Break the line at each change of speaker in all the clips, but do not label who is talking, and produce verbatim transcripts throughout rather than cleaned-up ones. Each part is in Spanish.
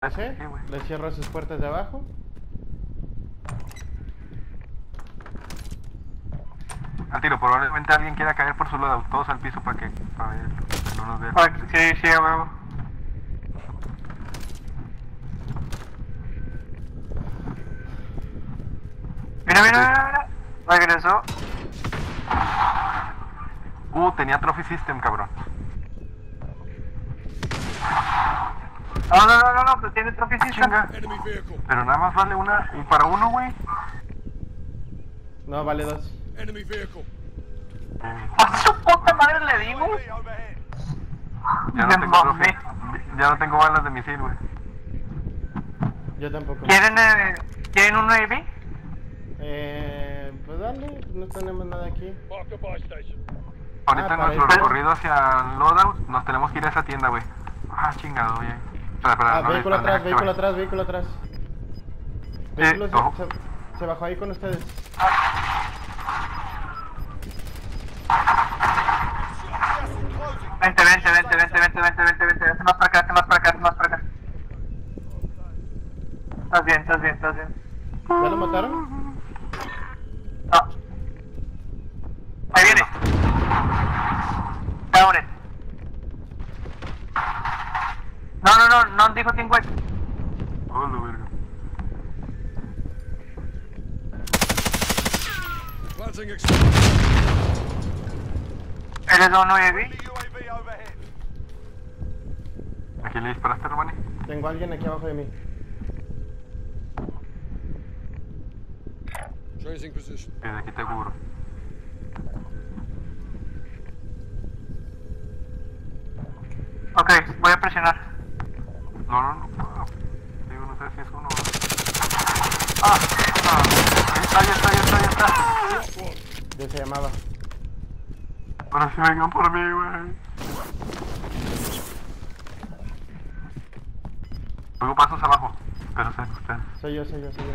¿Sí? Le cierro sus puertas de abajo.
Al tiro, probablemente alguien quiera caer por su lado. Todos al piso para que, para ver, que no nos vean.
Sí, sí, a huevo. Mira, mira, mira, mira. Regresó.
Uh, tenía Trophy System, cabrón.
No, no, no, no, no, pues tiene Trophy System.
Chinga. Pero nada más vale una, un para uno, güey.
No, vale dos.
¡A su puta madre le dimos!
Ya no tengo Trophy. Ya no tengo balas de misil, güey.
Yo tampoco.
¿Quieren, eh, ¿quieren un A V?
Eh, pues dale, no tenemos nada aquí.
Ahorita
Ah,
en nuestro
para
recorrido hacia el loadout nos tenemos que ir a esa tienda, güey. Ah, chingado, güey. Espera, espera,
Ah,
no le
vehículo
dispares,
atrás,
que
vehículo
vaya.
atrás, vehículo atrás. Vehículo
ojo.
se, se, se bajó ahí con ustedes.
Vente, vente, vente, vente, vente, vente, vente, vente, vente más para acá, vente más para acá, vente más para acá. Estás bien, estás bien, estás bien.
¿Ya lo mataron?
No. Ahí viene. Down it. No, no, no, no dijo Team White.
Oh, lo verga.
¿Eres un A V?
¿A quién le disparaste, Romani?
Tengo a alguien aquí abajo de mí.
Desde aquí te cubro.
Ok, voy a presionar.
No, no, no puedo. Digo, no sé si es uno. Ah, ah, ahí está, ahí está, ahí está, ahí está.
Ya se llamaba.
Ahora sí vengan por mí, güey. Luego pasos abajo, pero sé ustedes.
Soy yo, soy yo, soy yo.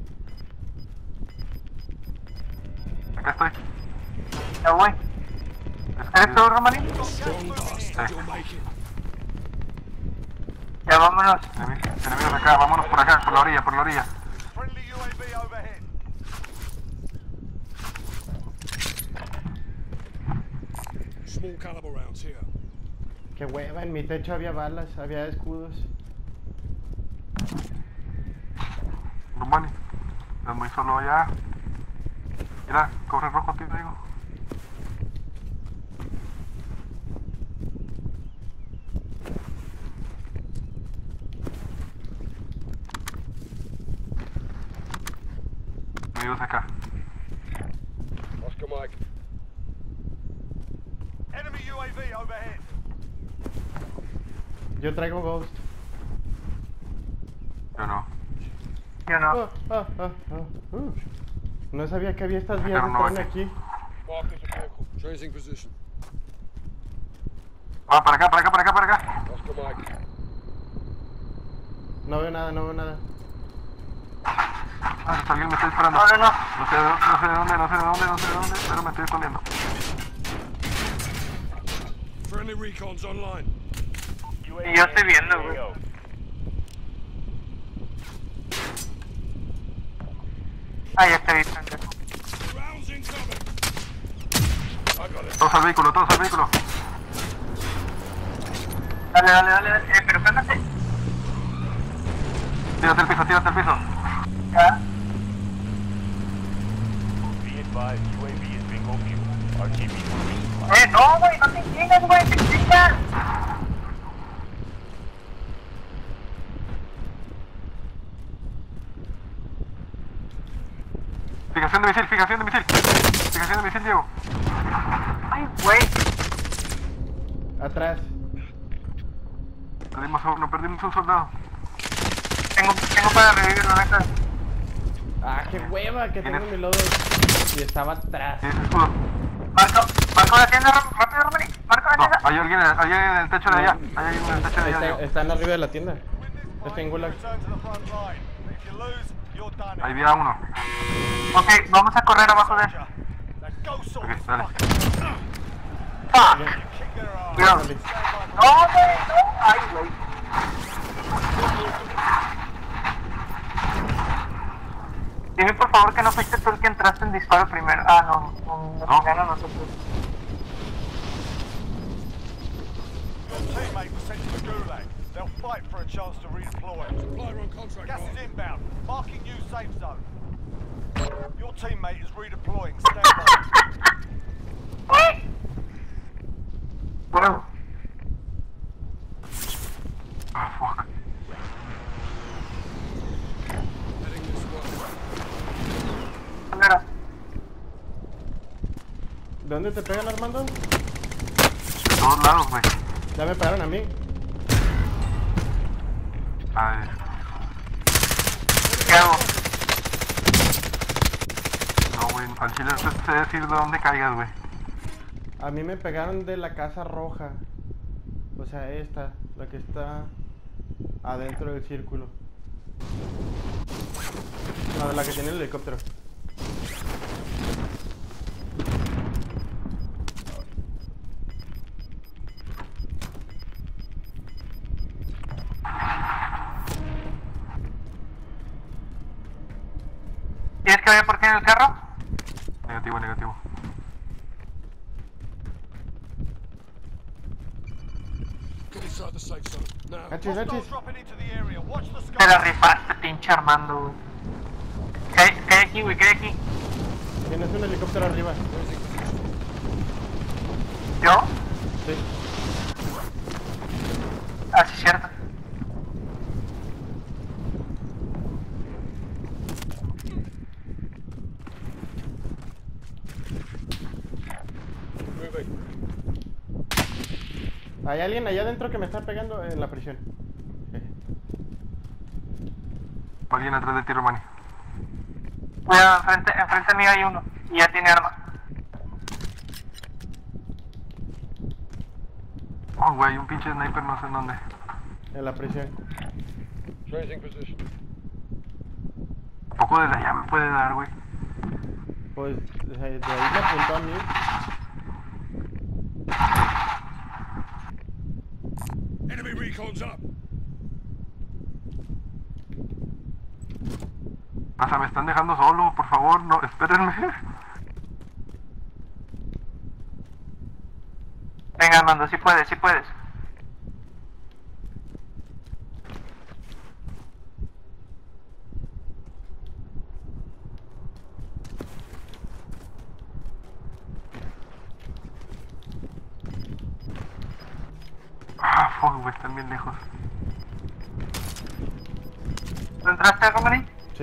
Acá estoy.
Ya voy. ¿Eres tú, Romani?
Sí.
Ya vámonos.
Enemi- Enemigos acá, vámonos por acá, por la orilla, por la orilla.
Qué hueva, en mi techo había balas, había escudos.
Rumani, estás muy solo allá. Mira, corre rojo, tío, digo. Amigos acá.
Oscar Mike. Enemy U A V overhead.
Yo traigo Ghost.
Yo no.
Yo no.
Ah, ah, ah, ah, uh. No sabía que había estas vías
Pero
de
no,
tren
aquí.
aquí.
Mark is a vehicle. Changing position.
Va, para acá, para acá, para acá, para acá.
Oscar Mike.
No veo nada, no veo nada.
Ah, alguien me está disparando.
No, no, no.
No sé, de- no sé de dónde, no sé de dónde, no sé de dónde, pero me estoy escondiendo.
Friendly recon's online.
Y yo estoy viendo, güey. Ah, ya te vi, pendejo.
Rounds incoming. I got it.
Todos al vehículo, todos al vehículo.
Dale, dale, dale, dale. Eh, pero cálmate.
Tírate al piso, tírate al piso.
Ya.
Be advised, U A V is bingo fuel. R T B moving.
Eh, no, güey, no te chingas, güey, te chingas.
Fijación de misil, fijación de misil. Fijación de misil, Diego.
Ay, güey.
Atrás.
Perdimos a uno, perdimos a un soldado.
Tengo, tengo para revivir la neta.
Ah, qué hueva que tengo mi lodo. Y estaba atrás.
Sí, ese escudo.
Marco, marco la tienda, rápido, rápido, Romani. Marco la
No,
tienda.
hay alguien, hay alguien en el techo de allá. Hay alguien en el techo de allá,
Está,
Diego.
están arriba de la tienda. Está en Gulag.
Return to the front line. If you lose, you're done.
Ahí vi a uno.
Ok, vamos a correr abajo de...
Now go sort
Ok,
this
dale.
fucker.
¡Fuck!
Kick their ass.
Cuidado.
Dale.
No, güey, no. Ay, güey. Dime por favor que no fuiste tú el que entraste en disparo primero. Ah, no, no, nos
No.
chingaron a nosotros.
Your teammate was sent to the gulag. They'll fight for a chance to redeploy. Gas is inbound. Marking new safe zone. Your teammate is redeploying. Stand by.
Bueno,
Ah, fuck.
mira,
¿De dónde te pegan, Armando?
De todos lados, güey.
Ya me pegaron a mí.
A ver.
¿qué hago?
No, güey. Al chile no sé decir de dónde caigas, güey.
A mí me pegaron de la casa roja. O sea, esta, la que está adentro del círculo. No, de la que tiene el helicóptero.
¿Tienes que ver por qué en el carro?
Negativo, negativo.
Hachis, hachis.
Hostiles dropping into the area. Watch the
Te la
sky.
rifaste, pinche Armando, güey. Cae, cae aquí, güey, cae aquí.
Tienes un helicóptero arriba.
¿Yo?
Sí.
Ah, sí, cierto.
Hay alguien allá adentro que me está pegando en la prisión.
Alguien atrás de ti, Romani.
Cuidado, enfrente, enfrente mío hay uno. Y ya tiene arma.
Oh, güey, un pinche sniper no sé en dónde.
En la prisión.
¿A poco desde allá me puede dar, güey?
Pues de ahí de ahí me apuntó a mí.
Enemy recon's up.
O sea, me están dejando solo, por favor, no, espérenme.
Venga, Armando, sí puedes, sí puedes.
Ah, fuck, güey, están bien lejos.
¿Tú entraste, Romani?
Sí.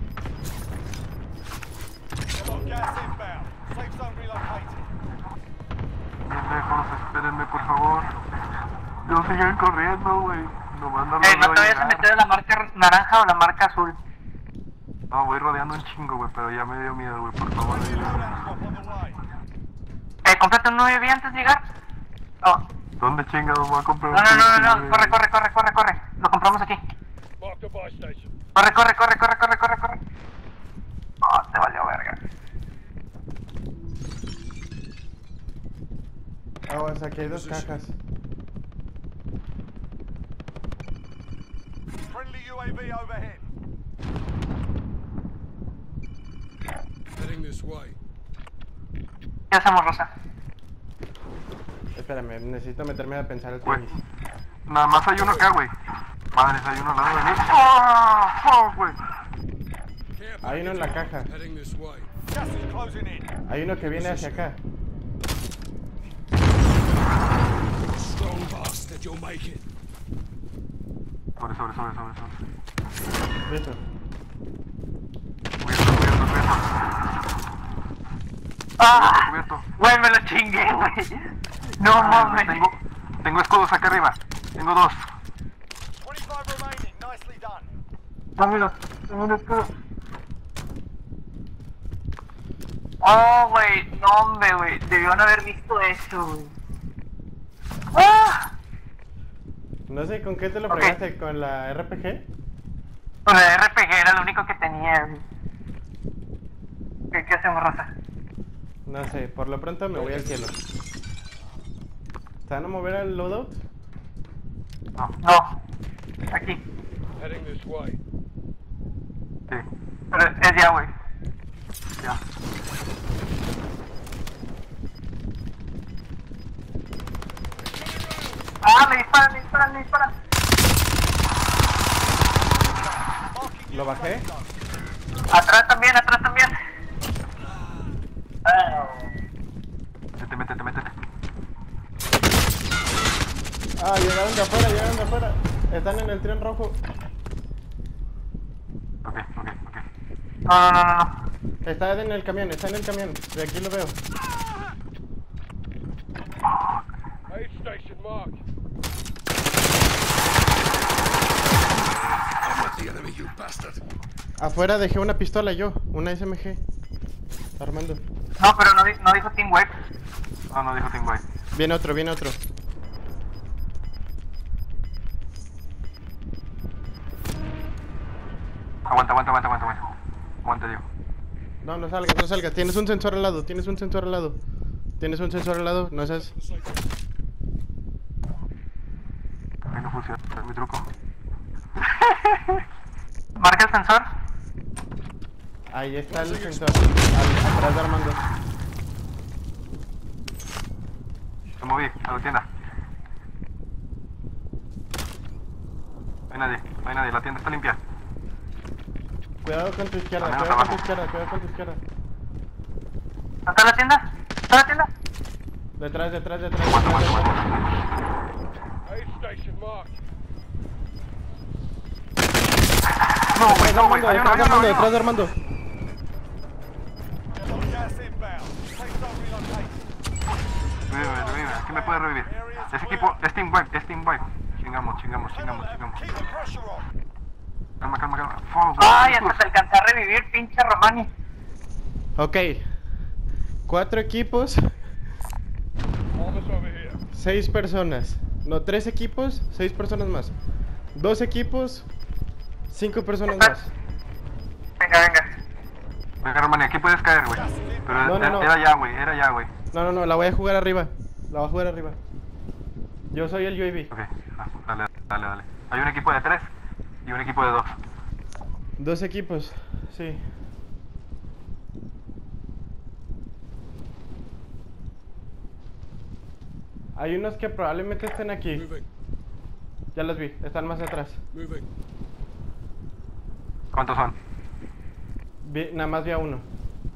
Got gas inbound. Safe zone relocated.
Bien lejos, espérenme, por favor. No sigan corriendo, güey. Nomás no
Eh,
los
no
veo
te vayas a
llegar.
meter en la marca naranja o la marca azul.
No, voy rodeando un chingo, güey, pero ya me dio miedo, güey, por favor.
Friendly loadout drop on the way.
Eh, cómprate un nueve antes de llegar. No,
¿Dónde chingados voy a comprar
no,
un
no, no,
pinche,
no, no.
güey?
Corre, corre, corre, corre, corre. Lo compramos aquí.
Mark the buy station.
Corre, corre, corre, corre, corre, corre, corre. Oh, te valió verga.
Ah, o sea, aquí hay dos cajas.
Friendly U A V overhead.
Heading this way.
¿Qué hacemos, Rosa?
Espérame, necesito meterme a pensar el
Güey,
tenis.
nada más hay uno acá, güey. Madres, hay uno al lado de mí. ¡Oh! ¡Fuck, güey!
Care
Hay uno en la caja.
Heading this way.
Gas is closing in.
Hay uno que viene hacia acá.
Strong bastard, you'll make it.
Sobre, sobre, sobre, sobre, sobre.
Listo.
Cubierto, cubierto, cubierto.
¡Ah!
Cubierto.
Güey, me lo chingué, güey. No
Ah,
mames.
tengo, tengo escudos acá arriba. Tengo dos.
twenty-five remaining. Nicely done.
Dámelo, dámelo todo. Oh, güey, no, hombre, güey. Debieron haber visto eso, güey. ¡Ah!
No sé con qué te lo
Ok.
fregaste, con la R P G.
Con la R P G era lo único que tenía, güey. ¿Qué, qué hacemos, Rosa?
No sé, por lo pronto me voy al cielo. ¿Se van a mover al loadout?
No,
No. Aquí.
Heading this way.
sí.
Pero es ya, güey.
Ya.
Ah, me disparan, me disparan, me disparan.
Lo bajé.
Atrás también, atrás también. Ah.
Métete, métete, métete.
Ah, llegaron de afuera, llegaron de afuera. Están en el tren rojo.
Ok, ok, ok.
No, no, no, no, no.
Está en el camión, está en el camión. De aquí lo veo.
Aid station marked. I'm not the enemy, you bastard.
Afuera dejé una pistola yo, una S M G. Armando.
No, pero no, di- no dijo Team Wipe.
No, no dijo Team White.
Viene otro, viene otro.
Aguanta, aguanta, aguanta, aguanta, aguanta. Aguanta, Diego.
No, no salgas, no salgas. Tienes un sensor al lado, tienes un sensor al lado. Tienes un sensor al lado, no seas.
Ahí no funciona, es mi truco.
Marca el sensor.
Ahí está el sensor. Al, atrás de Armando.
Me moví, a la tienda. No hay nadie, no hay nadie, la tienda está limpia.
Cuidado con tu izquierda,
Al menos
cuidado con tu
abajo.
izquierda, cuidado con tu izquierda.
¿No está la tienda? ¿Está la tienda?
Detrás, detrás, detrás,
Aguanta,
detrás,
aguanta,
detrás.
aguanta.
Aid station marked.
No, güey,
Detrás de
no, güey,
Armando,
hay uno,
detrás de
hay uno,
Armando,
hay
detrás de
uno.
Armando.
Gas inbound. Safe zone relocated.
Revive, revive, aquí me puede revivir. Ese equipo, es Team White, es Team White. Chingamos, chingamos, chingamos, chingamos.
Keep the pressure on.
Calma, calma, calma. Fuego, güey.
Ay, hasta te alcancé a revivir, pinche Romani.
Ok. Cuatro equipos,
Almost over here.
seis personas. No, tres equipos, seis personas más. Dos equipos, cinco personas más.
Venga, venga.
Venga, Romani, aquí puedes caer, güey. Pero
No, no,
era,
no.
era ya, güey, era ya, güey.
No, no, no, la voy a jugar arriba. La voy a jugar arriba. Yo soy el U A V.
Ok, ah, dale, dale, dale. Hay un equipo de tres y un equipo de dos.
Dos equipos, sí. Hay unos que probablemente estén aquí.
Moving.
Ya los vi, están más atrás.
Moving.
¿Cuántos son?
Vi- nada más vi a uno.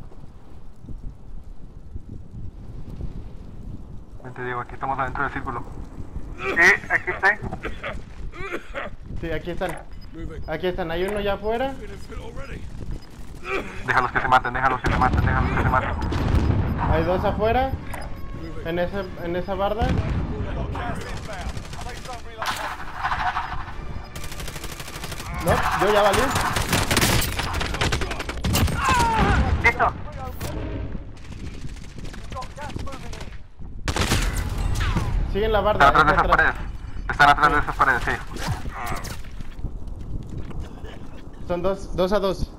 Vente, Diego, aquí estamos adentro del círculo.
Sí, aquí estoy.
Sí, aquí están.
Moving.
Aquí están. Hay uno ya afuera.
Been in fit already.
Déjalos que se maten, déjalos que se maten, déjalos que se maten.
Hay dos afuera.
Moving.
En esa, en esa barda.
Got gas inbound. Safe zone relocated.
No, yo ya valí.
Listo.
Got gas moving in.
Sigue en la
Están
barda.
atrás de
está
esas
atrás.
paredes. Están atrás de esas paredes, sí.
Son dos, dos a dos.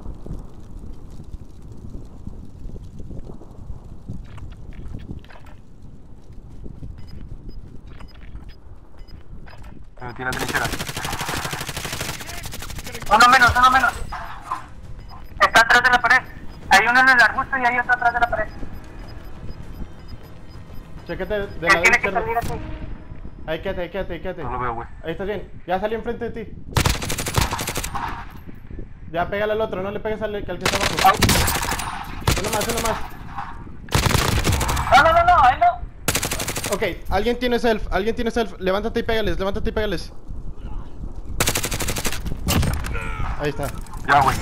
Me metí en la trinchera.
Uno menos, uno menos. Está atrás de la pared. Hay uno en el arbusto y hay otro atrás de la pared.
Chécate de
Él
la
tiene que
izquierda.
salir así.
Ahí quédate, ahí quédate, ahí quédate.
No lo veo, güey.
Ahí estás bien. Ya salí enfrente de ti. Ya pégale al otro, no le pegues al, al que está abajo. Uno más, uno más.
No, no, no, no, ahí no.
Ok, alguien tiene self, alguien tiene self. Levántate y pégales, levántate y pégales. Ahí está.
Ya, güey.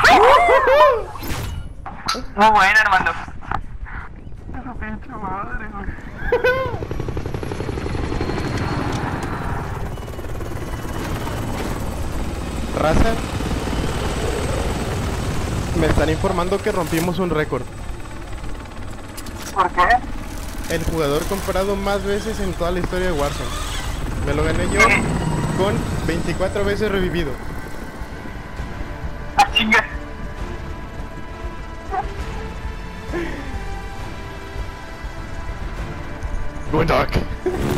Muy buena, Armando.
Esa pinche madre, güey.
Raza. Me están informando que rompimos un récord.
¿Por qué?
El jugador comprado más veces en toda la historia de Warzone. Me lo gané yo con veinticuatro veces revivido.
Ah, chinga.
Good luck.